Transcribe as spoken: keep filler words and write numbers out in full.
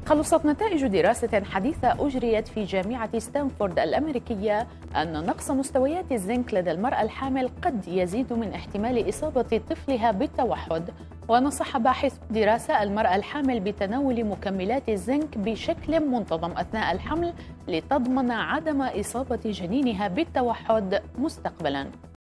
خلصت نتائج دراسة حديثة أجريت في جامعة ستانفورد الأمريكية أن نقص مستويات الزنك لدى المرأة الحامل قد يزيد من احتمال إصابة طفلها بالتوحد. ونصح باحث دراسة المرأة الحامل بتناول مكملات الزنك بشكل منتظم أثناء الحمل لتضمن عدم إصابة جنينها بالتوحد مستقبلاً.